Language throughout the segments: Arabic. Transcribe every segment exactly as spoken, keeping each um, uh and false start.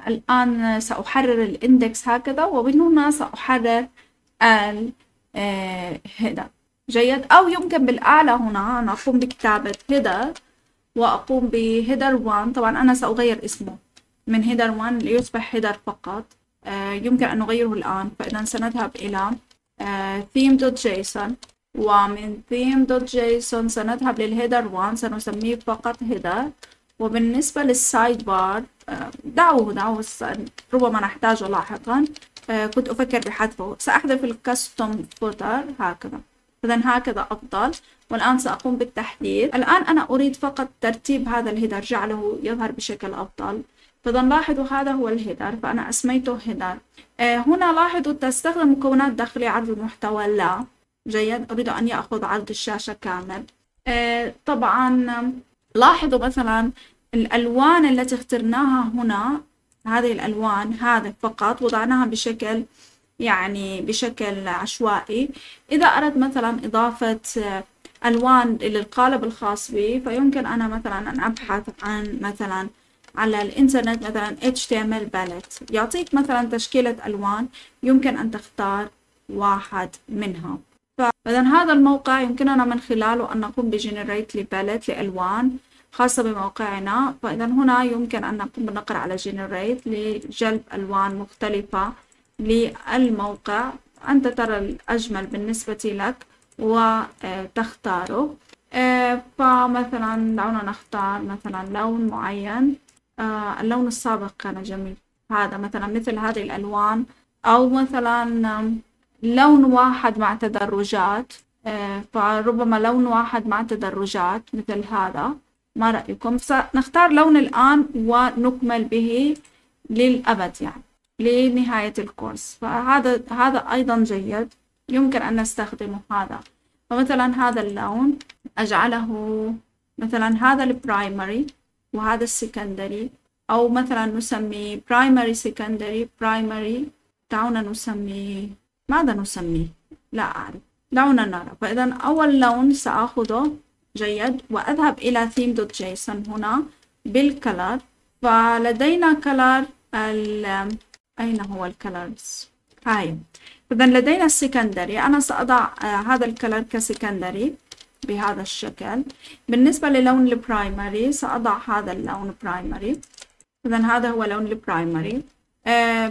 الآن سأحرر الاندكس هكذا، ومن هنا سأحرر الهيدر. جيد. أو يمكن بالأعلى هنا أن أقوم بكتابة هيدر وأقوم بهيدر واحد. طبعا أنا سأغير اسمه من هيدر واحد ليصبح هيدر فقط. آه يمكن أن نغيره الآن. فإذا سنذهب إلى آه theme.json، ومن theme.json سنذهب للهيدر واحد، سنسميه فقط هيدر. وبالنسبة للسايد بار آه دعوه دعوه ربما نحتاجه لاحقا. آه كنت أفكر بحذفه. سأحذف الكاستوم فوتر هكذا. إذا هكذا أفضل. والآن سأقوم بالتحديث. الآن أنا أريد فقط ترتيب هذا الهيدر، جعله يظهر بشكل أفضل. فإذا لاحظوا هذا هو الهيدر، فأنا أسميته هيدر. آه هنا لاحظوا تستخدم مكونات داخلية عرض المحتوى لا. جيد. أريد أن يأخذ عرض الشاشة كامل. آه طبعا لاحظوا مثلا الألوان التي اخترناها هنا، هذه الألوان هذه فقط وضعناها بشكل يعني بشكل عشوائي. إذا أردت مثلا إضافة ألوان للقالب الخاص بي، فيمكن أنا مثلا أن أبحث عن مثلا على الإنترنت مثلا إتش تي إم إل palette، يعطيك مثلا تشكيلة ألوان، يمكن أن تختار واحد منها. فإذا هذا الموقع يمكننا من خلاله أن نقوم بجنريت لي palette لألوان خاصة بموقعنا. فإذا هنا يمكن أن نقوم بالنقر على جنريت لجلب ألوان مختلفة للموقع. أنت ترى الأجمل بالنسبة لك وتختاره. فمثلا دعونا نختار مثلا لون معين. اللون السابق كان جميل، هذا مثلا مثل هذه الألوان، أو مثلا لون واحد مع تدرجات. فربما لون واحد مع تدرجات مثل هذا. ما رأيكم؟ سنختار لون الآن ونكمل به للأبد يعني لنهاية الكورس. فهذا هذا أيضا جيد، يمكن أن نستخدمه هذا. فمثلا هذا اللون أجعله مثلا هذا البرايمري وهذا السكندري، أو مثلا نسمي برايمري سكندري برايمري. دعونا نسمي، ماذا نسميه؟ لا أعرف، دعونا نرى. فإذا أول لون سأخذه. جيد. وأذهب إلى theme.json هنا بالكلر. فلدينا كلر ال أين هو الكلرز؟ هاي. إذا لدينا السكندري. أنا سأضع آه هذا الكلر كسكندري بهذا الشكل. بالنسبة للون البرايمري سأضع هذا اللون برايمري. إذا هذا هو لون البرايمري. آه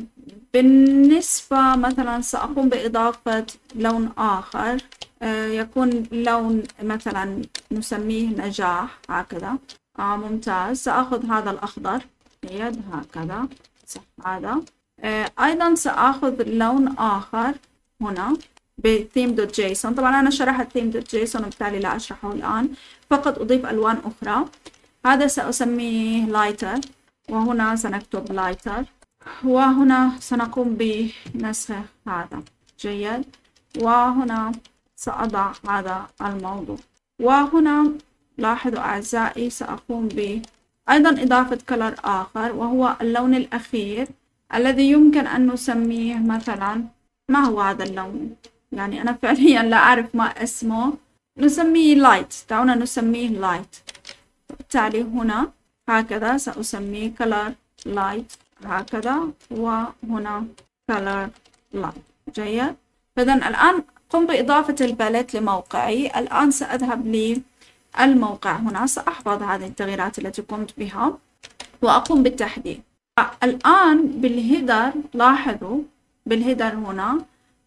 بالنسبة مثلا سأقوم بإضافة لون آخر. آه يكون لون مثلا نسميه نجاح هكذا. آه ممتاز. سأخذ هذا الأخضر. يد هكذا. صح هذا. آه أيضا سأخذ لون آخر هنا ب theme.json. طبعا أنا شرحت theme.json وبالتالي لا أشرحه الآن، فقط أضيف ألوان أخرى. هذا سأسميه lighter، وهنا سنكتب lighter، وهنا سنقوم بنسخ هذا. جيد. وهنا سأضع هذا الموضوع. وهنا لاحظوا أعزائي سأقوم ب أيضا إضافة كلر آخر، وهو اللون الأخير الذي يمكن أن نسميه مثلا، ما هو هذا اللون؟ يعني أنا فعليا لا أعرف ما اسمه. نسميه لايت. دعونا نسميه لايت. بالتالي هنا هكذا سأسميه كلر لايت هكذا، وهنا كلر لايت. جيد. فإذا الآن قم بإضافة الباليت لموقعي. الآن سأذهب للموقع هنا، سأحفظ هذه التغييرات التي قمت بها وأقوم بالتحديث. الآن بالهيدر لاحظوا بالهيدر هنا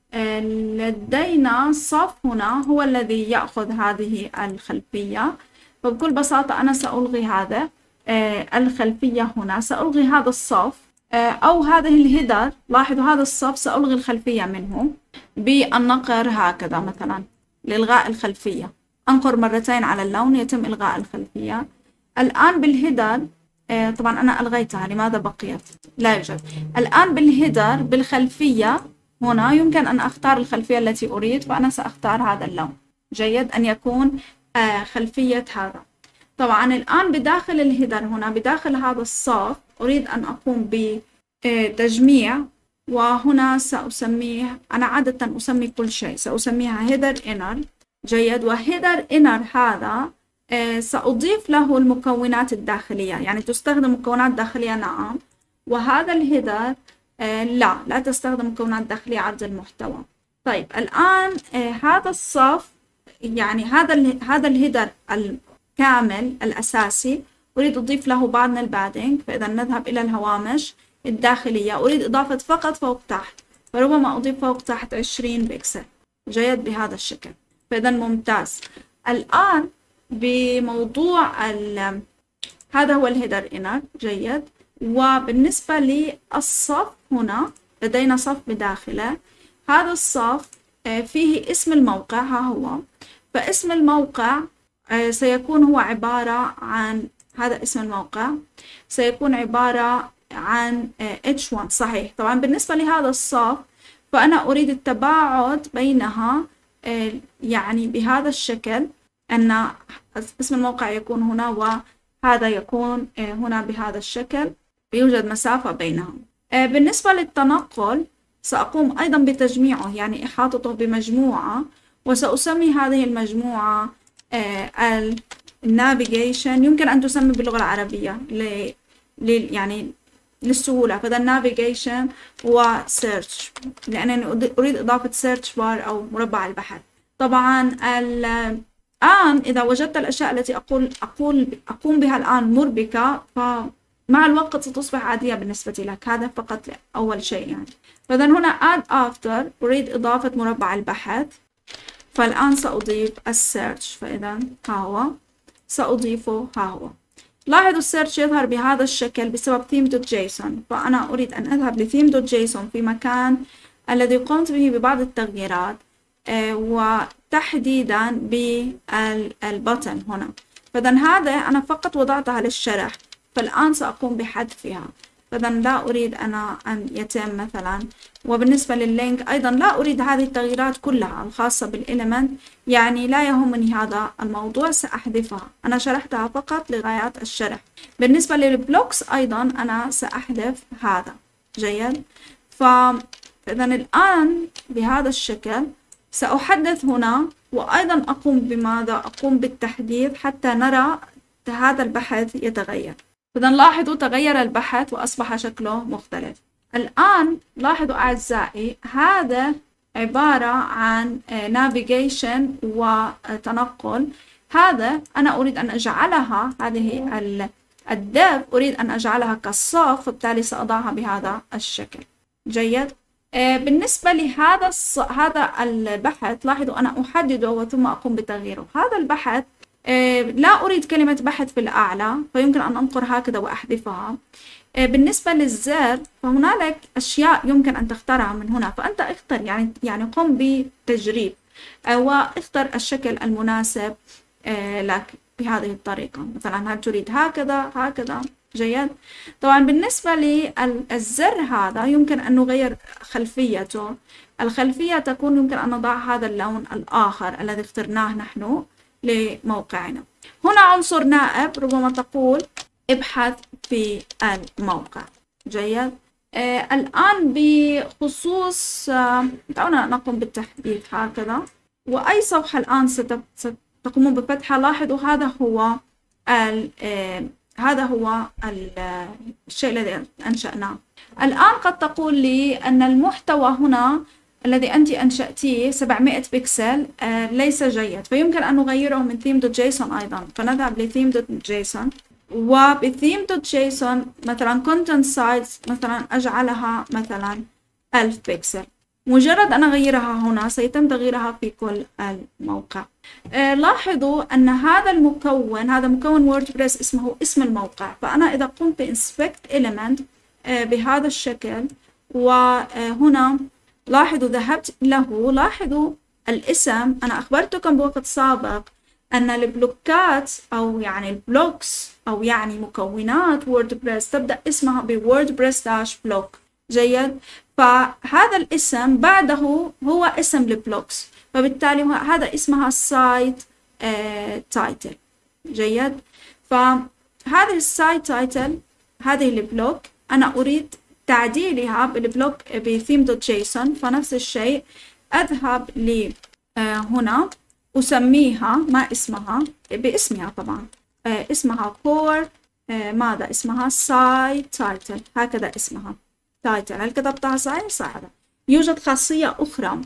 لدينا صف هنا هو الذي يأخذ هذه الخلفية. فبكل بساطة أنا سألغي هذا الخلفية هنا، سألغي هذا الصف أو هذه الهيدر. لاحظوا هذا الصف سألغي الخلفية منه بالنقر هكذا مثلا لإلغاء الخلفية. أنقر مرتين على اللون يتم إلغاء الخلفية. الآن بالهيدر طبعا أنا ألغيتها، لماذا بقيت؟ لا يوجد. الآن بالهيدر بالخلفية هنا يمكن أن أختار الخلفية التي أريد، فأنا سأختار هذا اللون. جيد. أن يكون خلفية هذا. طبعا الآن بداخل الهيدر هنا بداخل هذا الصف أريد أن أقوم بتجميع، وهنا سأسميه، أنا عادة أسمي كل شيء سأسميها هيدر إنر. جيد. وهيدر إنر هذا سأضيف له المكونات الداخلية، يعني تستخدم مكونات داخلية نعم، وهذا الهيدر آه لا لا تستخدم مكونات داخلية عرض المحتوى. طيب الآن آه هذا الصف يعني هذا ال هذا الهيدر الكامل الأساسي أريد أضيف له بعض من البادنج، فإذا نذهب إلى الهوامش الداخلية أريد إضافة فقط فوق تحت، فربما أضيف فوق تحت عشرين بكسل. جيد بهذا الشكل. فإذا ممتاز. الآن بموضوع ال هذا هو الهيدر إنر. جيد. وبالنسبة للصف هنا لدينا صف بداخله. هذا الصف فيه اسم الموقع، ها هو. فاسم الموقع سيكون هو عبارة عن هذا اسم الموقع سيكون عبارة عن إتش واحد. صحيح. طبعا بالنسبة لهذا الصف فأنا أريد التباعد بينها يعني بهذا الشكل، أن اسم الموقع يكون هنا وهذا يكون هنا بهذا الشكل، يوجد مسافة بينهم. بالنسبة للتنقل سأقوم أيضا بتجميعه، يعني إحاطته بمجموعة، وسأسمي هذه المجموعة النافيجيشن. يمكن أن تسمي باللغة العربية ل... ل... يعني للسهولة. فده النافيجيشن وسيرش، لأنني أريد إضافة سيرش بار أو مربع البحث. طبعا الآن إذا وجدت الأشياء التي أقول أقول أقوم بها الآن مربكة، فمع الوقت ستصبح عادية بالنسبة لك. هذا فقط أول شيء يعني. فإذا هنا add after أريد إضافة مربع البحث، فالآن سأضيف السيرش. فإذا ها هو سأضيفه، ها هو. لاحظوا السيرش يظهر بهذا الشكل بسبب theme.json، فأنا أريد أن أذهب ل theme.json في مكان الذي قمت به ببعض التغييرات، آه وتحديدا بالبطن هنا. فإذا هذا أنا فقط وضعتها للشرح، فالآن سأقوم بحذفها. فإذا لا أريد أنا أن يتم مثلا. وبالنسبة لللينك أيضا لا أريد هذه التغييرات كلها الخاصة بالإليمنت، يعني لا يهمني هذا الموضوع، سأحذفها. أنا شرحتها فقط لغايات الشرح. بالنسبة للبلوكس أيضا أنا سأحذف هذا. جيد. فإذا الآن بهذا الشكل سأحدث هنا، وأيضا أقوم بماذا؟ أقوم بالتحديث حتى نرى هذا البحث يتغير. إذا لاحظوا تغير البحث وأصبح شكله مختلف. الآن لاحظوا أعزائي هذا عبارة عن navigation وتنقل. هذا أنا أريد أن أجعلها هذه الديف أريد أن أجعلها كالصف، فبالتالي سأضعها بهذا الشكل. جيد. بالنسبة لهذا الص... هذا البحث لاحظوا أنا أحدده وثم أقوم بتغييره. هذا البحث لا أريد كلمة بحث في الأعلى، فيمكن أن أنقر هكذا وأحذفها. بالنسبة للزر فهنالك أشياء يمكن أن تختارها من هنا، فأنت اختر يعني يعني قم بتجريب واختر الشكل المناسب لك بهذه الطريقة. مثلا هل تريد هكذا هكذا. جيد. طبعا بالنسبة للزر هذا يمكن أن نغير خلفيته. الخلفية تكون يمكن أن نضع هذا اللون الآخر الذي اخترناه نحن لموقعنا. هنا عنصر نائب، ربما تقول ابحث في الموقع. جيد. آه الآن بخصوص آه دعونا نقوم بالتحديث هكذا، وأي صفحة الآن ستقومون بفتحها. لاحظوا هذا هو ال آه هذا هو الشيء الذي أنشأناه. الآن قد تقول لي أن المحتوى هنا الذي أنت أنشأتيه سبعمائة بكسل آه ليس جيد، فيمكن أن نغيره من theme.json أيضا. فنذهب ل theme.json، وبtheme.json مثلا content size مثلا أجعلها مثلا ألف بكسل. مجرد أن أغيرها هنا سيتم تغييرها في كل الموقع. آه لاحظوا أن هذا المكون هذا مكون ووردبريس اسمه اسم الموقع. فأنا إذا قمت بinspect element آه بهذا الشكل، وهنا لاحظوا ذهبت له، لاحظوا الاسم. أنا أخبرتكم بوقت سابق أن البلوكات أو يعني البلوكس أو يعني مكونات ووردبريس تبدأ اسمها بووردبريس داش بلوك. جيد. فهذا الاسم بعده هو اسم البلوكس، فبالتالي هذا اسمها سايت تايتل. جيد. فهذه السايت تايتل هذه البلوك أنا أريد تعديلها بالبلوك بثيم.json. فنفس الشيء أذهب ل هنا أسميها ما اسمها باسمها طبعا اسمها core آه ماذا اسمها؟ سايت تايتل، هكذا اسمها تايتل. هل كتبتها صحيح؟ صح. يوجد خاصية أخرى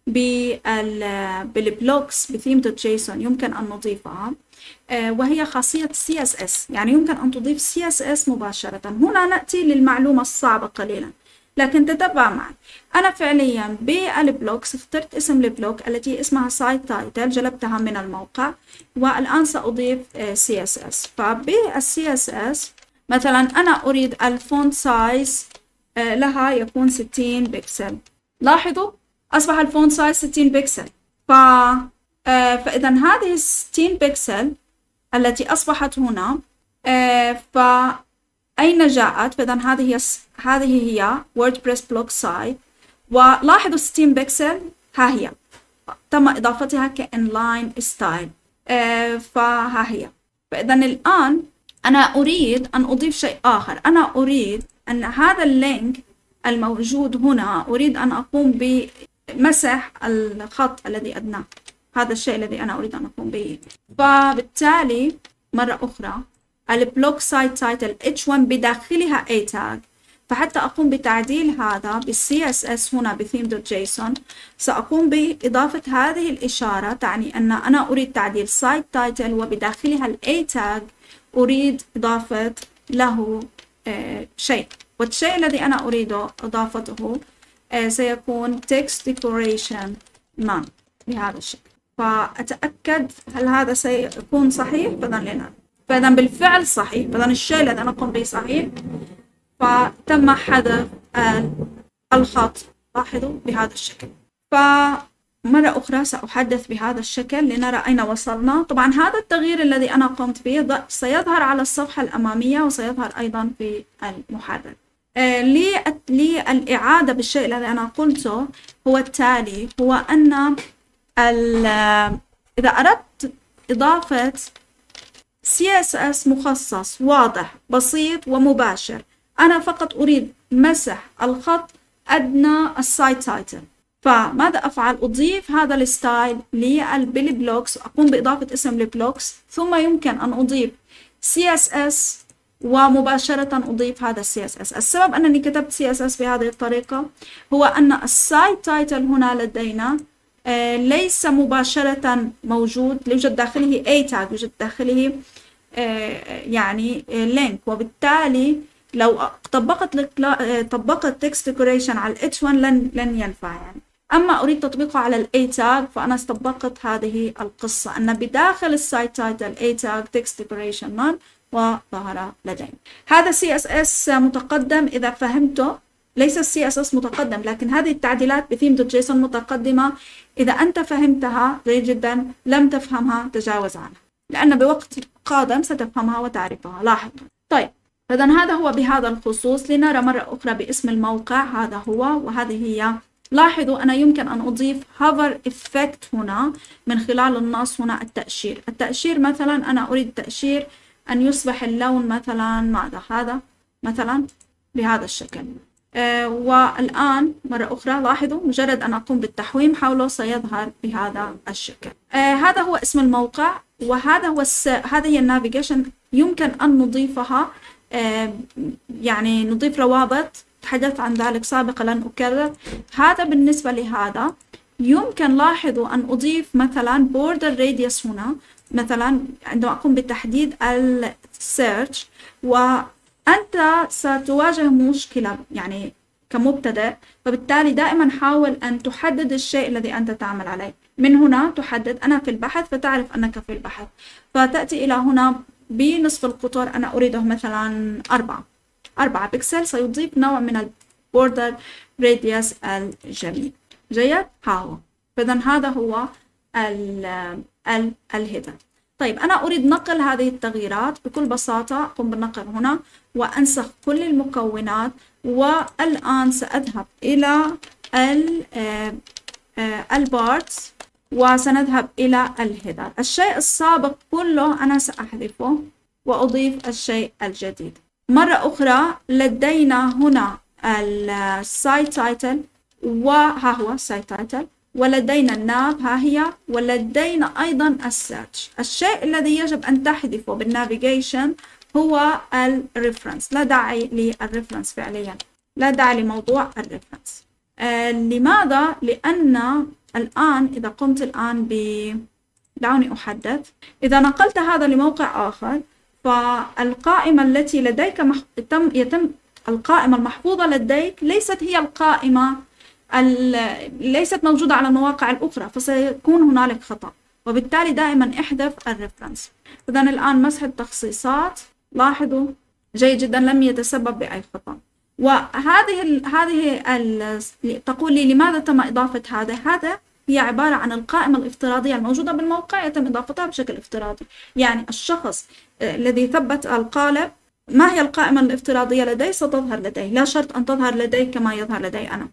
بالبلوكس بثيم دوت جيسون يمكن أن نضيفها، آه وهي خاصية سي إس إس، يعني يمكن أن تضيف سي إس إس مباشرة. هنا نأتي للمعلومة الصعبة قليلا، لكن تتبع معي. أنا فعليا بالبلوكس اخترت اسم البلوك التي اسمها سايت تايتل، جلبتها من الموقع، والآن سأضيف سي إس إس. فبالسي إس إس مثلا أنا أريد الفونت سايز لها يكون ستين بكسل. لاحظوا أصبح الفونت سايز ستين بكسل. ف... فإذا هذه ستين بكسل التي أصبحت هنا، ف أين جاءت؟ فإذا هذه هي هذه هي ووردبريس بلوك سايت، ولاحظوا ستين بكسل ها هي تم إضافتها كإنلاين ستايل، آه فها هي. فإذا الآن أنا أريد أن أضيف شيء آخر. أنا أريد أن هذا اللينك الموجود هنا أريد أن أقوم بمسح الخط الذي أدناه، هذا الشيء الذي أنا أريد أن أقوم به. فبالتالي مرة أخرى البلوك سايت تايتل إتش واحد بداخلها A tag، فحتى أقوم بتعديل هذا بالسي إس إس هنا بثيم دوت جيسون سأقوم بإضافة هذه الإشارة، تعني أن أنا أريد تعديل سايت تايتل وبداخلها ال A tag أريد إضافة له آه شيء، والشيء الذي أنا أريد إضافته آه سيكون text decoration none بهذا الشكل. فأتأكد هل هذا سيكون صحيح؟ فإذا لنا فإذا بالفعل صحيح، فإذا الشيء الذي أنا قمت به صحيح، فتم حذف الخط. لاحظوا بهذا الشكل. فمرة أخرى سأحدث بهذا الشكل لنرى أين وصلنا. طبعا هذا التغيير الذي أنا قمت به سيظهر على الصفحة الأمامية وسيظهر أيضا في المحرك. آه للإعادة بالشيء الذي أنا قلته هو التالي، هو أن إذا أردت إضافة سي إس إس مخصص واضح بسيط ومباشر، أنا فقط أريد مسح الخط أدنى السايت تايتل، فماذا أفعل؟ أضيف هذا الستايل للبلوكس، أقوم بإضافة اسم البلوكس، ثم يمكن أن أضيف سي إس إس ومباشرة أضيف هذا السي إس إس. السبب أنني كتبت سي إس إس بهذه الطريقة هو أن السايت تايتل هنا لدينا آه ليس مباشرة موجود، يوجد داخله A tag، يوجد داخله آه يعني آه لينك، وبالتالي لو طبقت طبقت text decoration على ال إتش واحد لن لن ينفع يعني. أما أريد تطبيقه على ال A tag فأنا طبقت هذه القصة أن بداخل السايت تايتل A tag text decoration none وظهر لدينا. هذا سي إس إس متقدم إذا فهمته، ليس السي إس إس متقدم، لكن هذه التعديلات بثيم دوت جيسون متقدمة. إذا أنت فهمتها جيد جدا، لم تفهمها تجاوز عنها، لأن بوقت قادم ستفهمها وتعرفها. لاحظ. طيب إذا هذا هو بهذا الخصوص. لنرى مرة أخرى باسم الموقع، هذا هو وهذه هي. لاحظوا أنا يمكن أن أضيف hover effect هنا من خلال النص هنا التأشير. التأشير مثلا أنا أريد تأشير أن يصبح اللون مثلا ماذا؟ هذا مثلا بهذا الشكل. آه والآن مرة أخرى لاحظوا مجرد أن أقوم بالتحويم حوله سيظهر بهذا الشكل. آه هذا هو اسم الموقع، وهذا هو الس... هذه هي النافيجيشن. يمكن أن نضيفها، آه يعني نضيف روابط، تحدثت عن ذلك سابقا لن أكرر. هذا بالنسبة لهذا. يمكن لاحظوا أن أضيف مثلا border radius هنا مثلا عندما أقوم بتحديد السيرش، وأنت ستواجه مشكلة يعني كمبتدئ، فبالتالي دائما حاول أن تحدد الشيء الذي أنت تعمل عليه. من هنا تحدد أنا في البحث فتعرف أنك في البحث، فتأتي إلى هنا بنصف القطر أنا أريده مثلا أربعة أربعة بكسل، سيضيف نوع من البوردر راديوس الجميل. جيد؟ ها هو. فإذا هذا هو الهيدر. طيب أنا أريد نقل هذه التغييرات بكل بساطة. أقوم بالنقل هنا وأنسخ كل المكونات، والآن سأذهب إلى البارتس وسنذهب إلى الهيدر. الشيء السابق كله أنا سأحذفه وأضيف الشيء الجديد. مرة أخرى لدينا هنا السايت تايتل، وها هو السايت تايتل، ولدينا الناب ها هي، ولدينا أيضا السيرش. الشيء الذي يجب أن تحذفه بالنافيجيشن هو الريفرنس. لا داعي للريفرنس فعليا، لا داعي لموضوع الريفرنس. آه لماذا؟ لأن الآن إذا قمت الآن ب دعوني أحدث، إذا نقلت هذا لموقع آخر فالقائمة التي لديك مح... يتم... يتم القائمة المحفوظة لديك ليست هي القائمة ال... ليست موجودة على المواقع الأخرى، فسيكون هنالك خطأ، وبالتالي دائما احذف الريفرنس. إذا الآن مسح التخصيصات، لاحظوا جيد جدا لم يتسبب بأي خطأ. وهذه ال... هذه ال... تقول لي لماذا تم إضافة هذا؟ هذا هي عبارة عن القائمة الافتراضية الموجودة بالموقع يتم إضافتها بشكل افتراضي. يعني الشخص الذي ثبت القالب، ما هي القائمة الافتراضية لديه ستظهر لديه، لا شرط أن تظهر لديه كما يظهر لدي أنا.